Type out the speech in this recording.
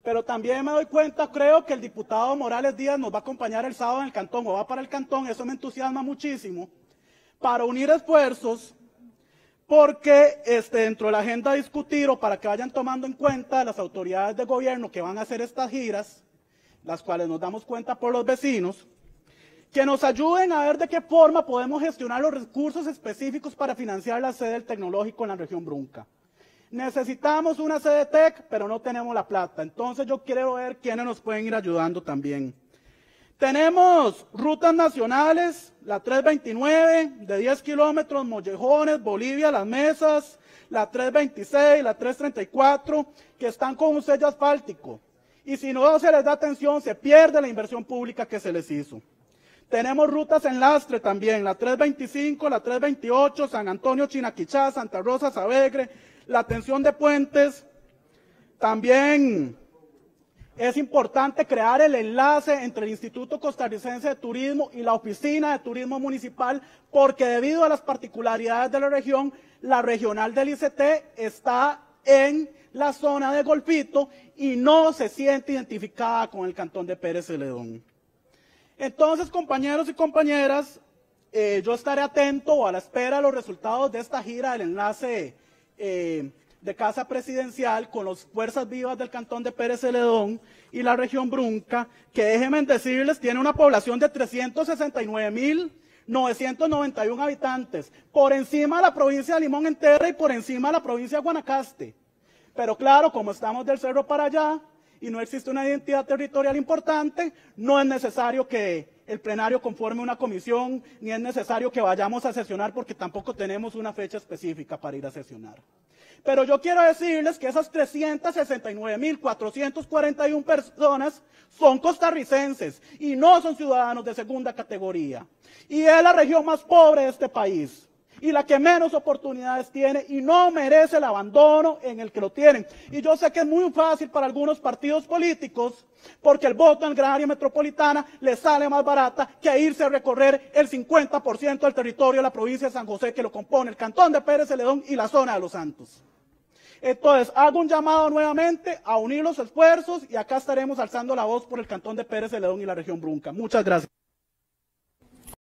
Pero también me doy cuenta, creo que el diputado Morales Díaz nos va a acompañar el sábado en el Cantón, o va para el Cantón, eso me entusiasma muchísimo, para unir esfuerzos, porque dentro de la agenda a discutir, o para que vayan tomando en cuenta las autoridades de gobierno que van a hacer estas giras, las cuales nos damos cuenta por los vecinos, que nos ayuden a ver de qué forma podemos gestionar los recursos específicos para financiar la sede del tecnológico en la región Brunca. Necesitamos una sede TEC, pero no tenemos la plata. Entonces yo quiero ver quiénes nos pueden ir ayudando también. Tenemos rutas nacionales, la 329 de 10 kilómetros, Mollejones, Bolivia, Las Mesas, la 326, la 334, que están con un sello asfáltico. Y si no se les da atención, se pierde la inversión pública que se les hizo. Tenemos rutas en lastre también, la 325, la 328, San Antonio, Chinaquichá, Santa Rosa, Sabegre, la atención de puentes. También es importante crear el enlace entre el Instituto Costarricense de Turismo y la Oficina de Turismo Municipal, porque debido a las particularidades de la región, la regional del ICT está en la zona de Golfito y no se siente identificada con el cantón de Pérez Celedón. Entonces, compañeros y compañeras, yo estaré atento o a la espera de los resultados de esta gira del enlace de Casa Presidencial con las fuerzas vivas del cantón de Pérez Celedón y la región Brunca, que déjenme decirles, tiene una población de 369.991 habitantes, por encima de la provincia de Limón entera y por encima de la provincia de Guanacaste. Pero claro, como estamos del cerro para allá y no existe una identidad territorial importante, no es necesario que el plenario conforme una comisión, ni es necesario que vayamos a sesionar porque tampoco tenemos una fecha específica para ir a sesionar. Pero yo quiero decirles que esas 369.441 personas son costarricenses y no son ciudadanos de segunda categoría. Y es la región más pobre de este país y la que menos oportunidades tiene y no merece el abandono en el que lo tienen. Y yo sé que es muy fácil para algunos partidos políticos porque el voto en el área metropolitana les sale más barata que irse a recorrer el 50% del territorio de la provincia de San José, que lo compone el cantón de Pérez Celedón y la zona de Los Santos. Entonces, hago un llamado nuevamente a unir los esfuerzos y acá estaremos alzando la voz por el cantón de Pérez Celedón y la región Brunca. Muchas gracias.